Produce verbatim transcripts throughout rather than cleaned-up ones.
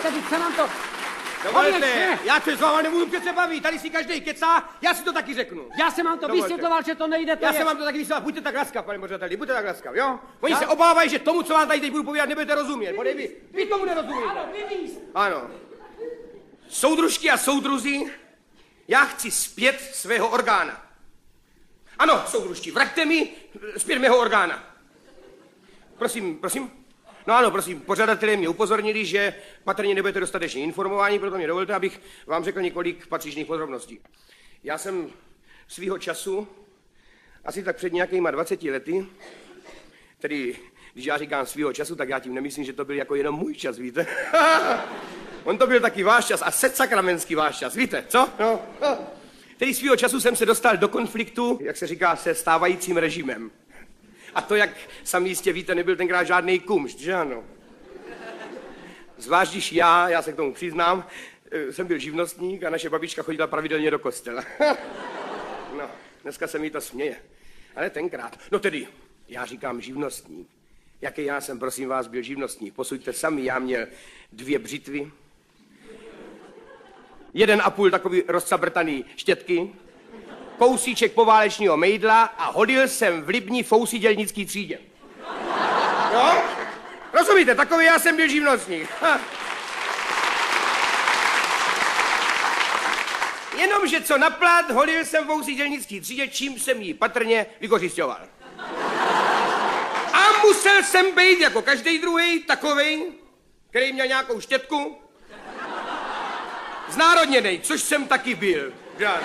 dovolte, teď se nám to... Dovolte, já se s váma nemůžu přece bavit, tady si každý kecá, já si to taky řeknu. Já jsem vám to Dovolte. vysvětloval, že to nejde, to Já je... jsem vám to taky vysvětloval, buďte tak laskav, pane pořadatelí, buďte tak laskav, jo? Oni já? se obávají, že tomu, co vám tady teď budu povídat, nebudete rozumět. Podej vy, vy tomu nerozumíte. Ano, vyvíz. Ano. Soudružky a soudruzi, já chci zpět svého orgána. Ano, soudružky, vraťte mi zpět mého orgána. Prosím, prosím. No ano, prosím, pořadatelé mě upozornili, že patrně nebudete dostatečně informováni, proto mě dovolte, abych vám řekl několik patřičných podrobností. Já jsem svýho času, asi tak před nějakýma dvaceti lety, tedy když já říkám svýho času, tak já tím nemyslím, že to byl jako jenom můj čas, víte? On to byl taky váš čas a setsakramenský váš čas, víte, co? No. Tedy svýho času jsem se dostal do konfliktu, jak se říká, se stávajícím režimem. A to, jak sami jistě víte, nebyl tenkrát žádný kumšt, že ano? Zvlášť, když já, já se k tomu přiznám, jsem byl živnostník a naše babička chodila pravidelně do kostela. No, dneska se mi to směje. Ale tenkrát, no tedy, já říkám živnostník. Jaký já jsem, prosím vás, byl živnostník? Posuďte sami, já měl dvě břitvy, jeden a půl takový rozcabrtaný štětky, kousíček poválečního mejdla a hodil jsem v Libni fousy dělnický třídě. Jo? Rozumíte, takový já jsem byl živnostník. Ha. Jenomže co naplat, hodil jsem fousy dělnický třídě, čím jsem ji patrně vykořisťoval. A musel jsem být jako každý druhý takovej, který měl nějakou štětku, znárodněnej, což jsem taky byl.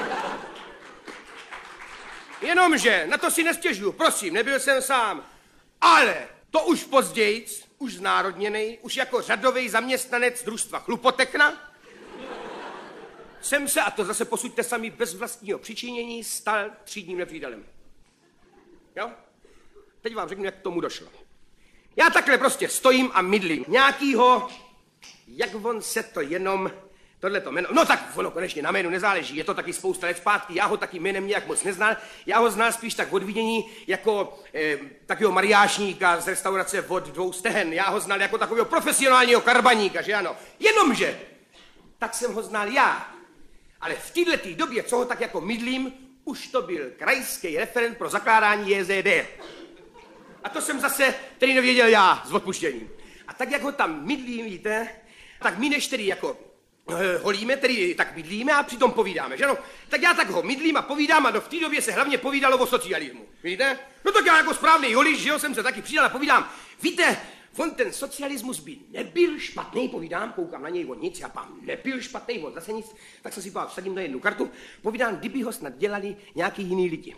Jenomže, na to si nestěžuju, prosím, nebyl jsem sám. Ale to už později, už znárodněnej, už jako řadový zaměstnanec družstva Chlupotekna, jsem se, a to zase posuďte sami bez vlastního přičinění, stal třídním nepřítelem. Jo? Teď vám řeknu, jak k tomu došlo. Já takhle prostě stojím a mydlím nějakýho, jak on se to jenom... Tohleto jméno, no tak ono konečně na jménu nezáleží, je to taky spousta let zpátky, já ho taky jménem nějak moc neznal, já ho znal spíš tak od vidění jako eh, takového mariášníka z restaurace od dvou stehen, já ho znal jako takového profesionálního karbaníka, že ano, jenomže, tak jsem ho znal já, ale v této době, co ho tak jako mydlím, už to byl krajský referent pro zakládání J Z D. A to jsem zase tedy nevěděl já s odpuštěním. A tak jak ho tam mydlím, víte, tak my než tedy jako holíme, tedy tak bydlíme a přitom povídáme, že no? Tak já tak ho mydlím a povídám a do v té době se hlavně povídalo o socialismu, víte? No tak já jako správný holič, že jo, jsem se taky přidal a povídám, víte, on ten socialismus by nebyl špatný, povídám, koukám na něj, on nic, já pám, nebyl špatný, on zase nic, tak jsem si pál, vsadím na jednu kartu, povídám, kdyby ho snad dělali nějaký jiný lidi.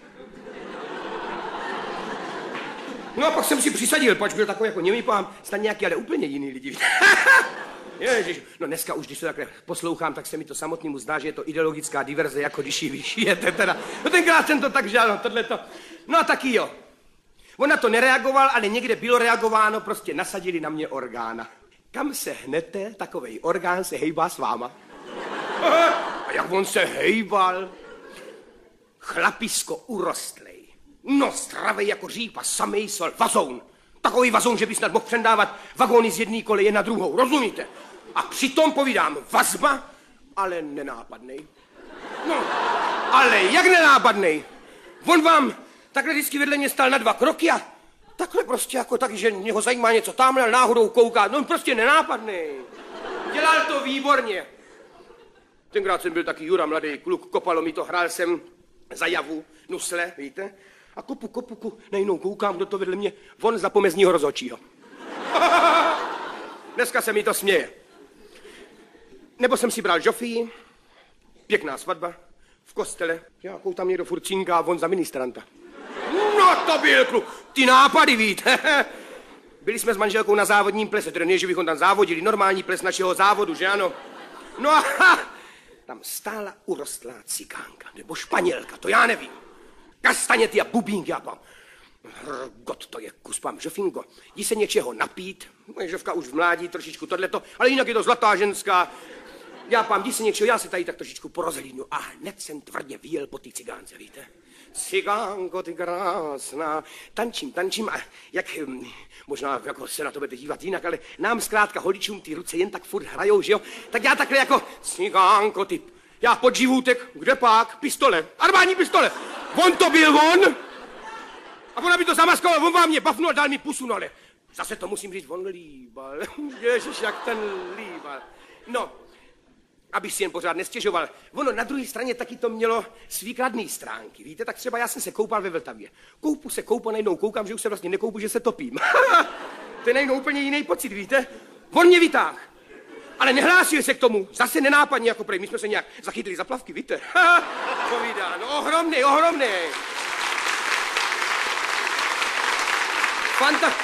No a pak jsem si přisadil, pač byl takový jako němý, pám, snad nějaký, ale úplně jiný lidi. Ježiš, no dneska už, když to takhle poslouchám, tak se mi to samotnému zdá, že je to ideologická diverze, jako když ji vyšijete teda. No tenkrát jsem to tak žal, no tohleto. No a taky jo. On na to nereagoval, ale někde bylo reagováno, prostě nasadili na mě orgána. Kam se hnete, takovej orgán se hejbá s váma. A jak on se hejbal? Chlapisko urostlej. No stravej jako řípa, samej sol, vazoun. Takový vazoun, že by snad mohl přendávat vagóny z jedné koleje na druhou, rozumíte? A přitom povídám vazba, ale nenápadnej. No, ale jak nenápadnej? On vám takhle vždycky vedle mě stál na dva kroky a takhle prostě jako tak, že mě ho zajímá něco tamhle, náhodou kouká. No prostě nenápadnej. Dělal to výborně. Tenkrát jsem byl taky Jura, mladý kluk, kopalo mi to, hrál jsem za javu, nusle, víte? A kopu, kopu, kopu, najednou koukám, kdo to vedle mě, von za pomezního rozhodčího. Dneska se mi to směje. Nebo jsem si bral žofii, pěkná svatba, v kostele, nějakou tam někdo furt cinká, von za ministranta. No to byl kluk, ty nápady, víte. Byli jsme s manželkou na závodním plese, tedy ne, že bychom tam závodili, normální ples našeho závodu, že ano. No a ha, tam stála urostlá cikánka, nebo španělka, to já nevím. Kastaněty a bubínky a tam. Hrgot, to je kus, pám, žofinko. Jí se něčeho napít, moje žovka už v mládí trošičku tohleto, ale jinak je to zlatá ženská. Já pám, když se něčeho, já se tady tak trošičku porozhlídnu a hned jsem tvrdě vyjel po té cigánce, víte? Cigánko, ty krásná, tančím, tančím a jak, možná jako se na to budete dívat jinak, ale nám zkrátka holičům ty ruce jen tak furt hrajou, že jo? Tak já takhle jako, cigánko, ty, já pod živůtek, kde pak? Pistole, armádní pistole, on to byl on? A ona by to zamaskoval, on vám mě bafnul, dal mi pusu, no ale zase to musím říct, on líbal, ježiš, jak ten líbal. No, abych si jen pořád nestěžoval. Ono na druhé straně taky to mělo svý kladný stránky, víte, tak třeba já jsem se koupal ve Vltavě. Koupu se koupu, najednou koukám, že už se vlastně nekoupu, že se topím. To je najednou úplně jiný pocit, víte. On mě vytáhl, ale nehlásil se k tomu, zase nenápadně jako prej, my jsme se nějak zachytili za plavky, víte. Povídá, no ohromný, ohromný. Fanta...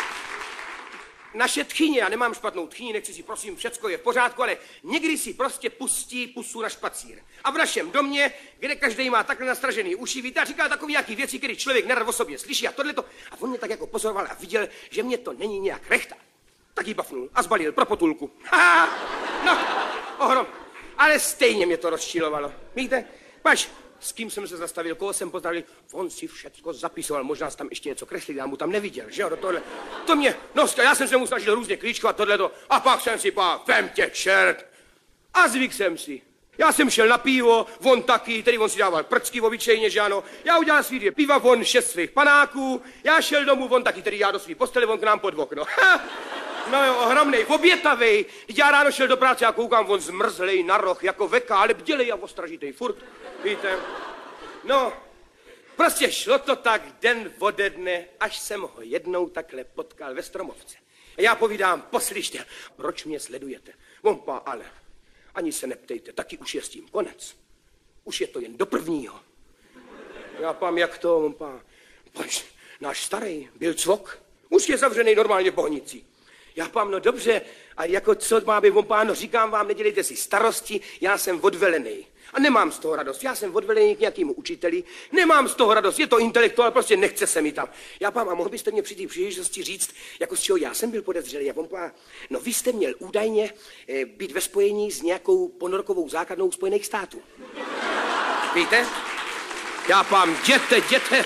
Naše tchyně, já nemám špatnou tchyni, nechci si prosím, všecko je v pořádku, ale někdy si prostě pustí pusu na špacír. A v našem domě, kde každý má takhle nastražený uši, víte, a říká takový nějaký věci, které člověk nerad o sobě slyší a tohleto. A on mě tak jako pozoroval a viděl, že mě to není nějak rechta. Tak ji bafnul a zbalil pro potulku. No, ohrom. Ale stejně mě to rozčilovalo. Víte, pač, s kým jsem se zastavil, koho jsem pozdravil, on si všecko zapisoval, možná tam ještě něco kreslil, já mu tam neviděl, že jo, do tohle. To mě, no, já jsem se mu snažil různě klíčkovat tohleto, a pak jsem si pak, vem tě čert. A zvyk jsem si. Já jsem šel na pivo, on taky, tedy on si dával prcky obyčejně, že ano. Já udělal svý dvě piva, on šest svých panáků, já šel domů, on taky, tedy já do svý postele, on k nám pod okno. No jo, ohromnej, obětavej. Já ráno šel do práce a koukám, on zmrzlej na roh, jako veka, ale bdělej a ostražitej, furt, víte. No, prostě šlo to tak den ode dne, až jsem ho jednou takhle potkal ve Stromovce. A já povídám, poslyšte, proč mě sledujete? On pá, ale ani se neptejte, taky už je s tím konec. Už je to jen do prvního. Já pám, jak to, on pá, pač, náš starý byl cvok, už je zavřený normálně v Bohnicí. Já pám, no dobře, a jako co má být, on páno, říkám vám, nedělejte si starosti, já jsem odvelený. A nemám z toho radost, já jsem odvelený k nějakému učiteli, nemám z toho radost, je to intelektuál, prostě nechce se mi tam. Já pám, a mohl byste mě při té příležitosti říct, jako z čeho já jsem byl podezřelý, a on pám, no vy jste měl údajně e, být ve spojení s nějakou ponorkovou základnou Spojených států. Víte? Já pám, jděte, jděte.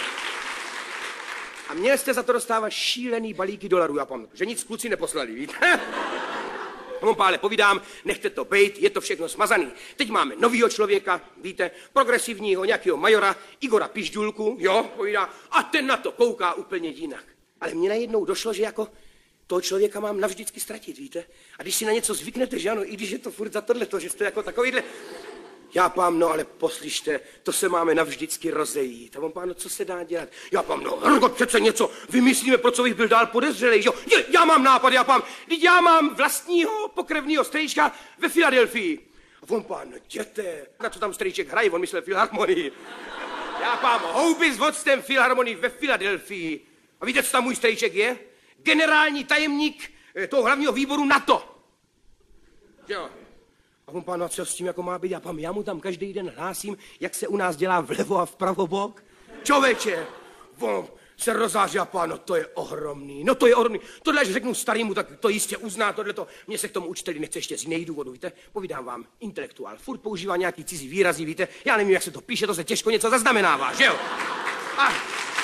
A měl jste za to dostávat šílený balíky dolarů, já pám, že nic kluci neposlali, víte? No, pále, povídám, nechte to bejt, je to všechno smazaný. Teď máme novýho člověka, víte, progresivního nějakého majora, Igora Pižďulku, jo, povídá, a ten na to kouká úplně jinak. Ale mně najednou došlo, že jako toho člověka mám navždycky ztratit, víte? A když si na něco zvyknete, že ano, i když je to furt za tohleto, že jste jako takovýhle... Já pám, no ale poslyšte, to se máme navždycky rozejít. A on pán, no co se dá dělat? Já pám, no hrgot, přece něco vymyslíme, pro co bych byl dál podezřelej, jo? Je, já mám nápad, já pám, teď já mám vlastního pokrevního strejčka ve Filadelfii. A on pán, no jděte, na co tam strejček hraje, on myslel filharmonii. Já pám, houby s vodcem filharmonii ve Filadelfii. A víte, co tam můj strejček je? Generální tajemník toho hlavního výboru NATO. Jo. A on pán, no co s tím jako má být? Já pán, já mu tam každý den hlásím, jak se u nás dělá vlevo a vpravo bok. Čověče, on se rozáří a pán, no to je ohromný, no to je ohromný. Tohle, až řeknu starýmu, tak to jistě uzná, tohleto. Mně se k tomu učiteli nechce ještě z jiných důvodů, víte? Povídám vám, intelektuál, furt používá nějaký cizí výrazy, víte? Já nevím, jak se to píše, to se těžko něco zaznamenává, že jo? A...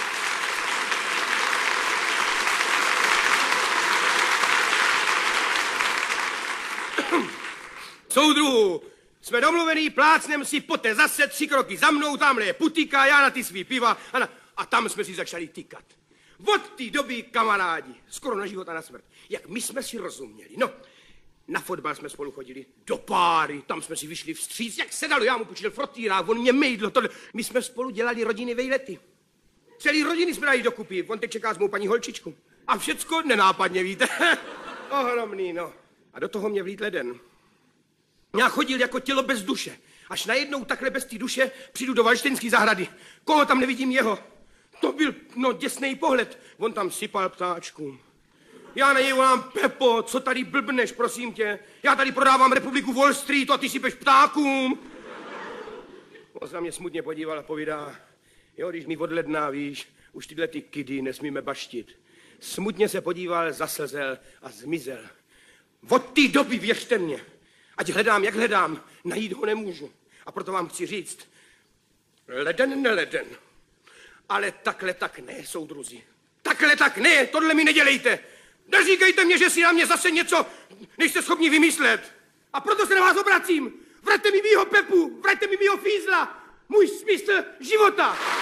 Soudruhu, jsme domluvený, plácnem si, poté zase tři kroky za mnou, tamhle je putika, já na ty svý piva a, na, a tam jsme si začali tykat. Od té doby kamarádi, skoro na život a na smrt, jak my jsme si rozuměli. No, na fotbal jsme spolu chodili, do páry, tam jsme si vyšli vstříc, jak se dalo, já mu půjčil frotýrák, on mě mejdlo, tohle. My jsme spolu dělali rodiny vejlety. Celý rodiny jsme dali dokupy, on teď čeká s mou paní holčičku. A všecko nenápadně, víte. Ohromný, no. A do toho mě vlít leden. Já chodil jako tělo bez duše. Až najednou takhle bez té duše přijdu do Valštejnské zahrady. Koho tam nevidím jeho? To byl, no, děsnej pohled. On tam sypal ptáčkům. Já na něj volám, Pepo, co tady blbneš, prosím tě? Já tady prodávám Republiku Wall Streetu a ty sypeš ptákům. On se na mě smutně podíval a povídá, jo, když mi od ledna, víš, už tyhle ty kidy nesmíme baštit. Smutně se podíval, zaslzel a zmizel. Od té doby, věřte mě, Ať hledám, jak hledám, najít ho nemůžu. A proto vám chci říct, leden neleden. Ale takhle tak ne, soudruzi. Takhle tak ne, tohle mi nedělejte. Neříkejte mě, že si na mě zase něco nejste schopni vymyslet. A proto se na vás obracím. Vraťte mi mýho Pepu, vraťte mi mýho Fízla, můj smysl života.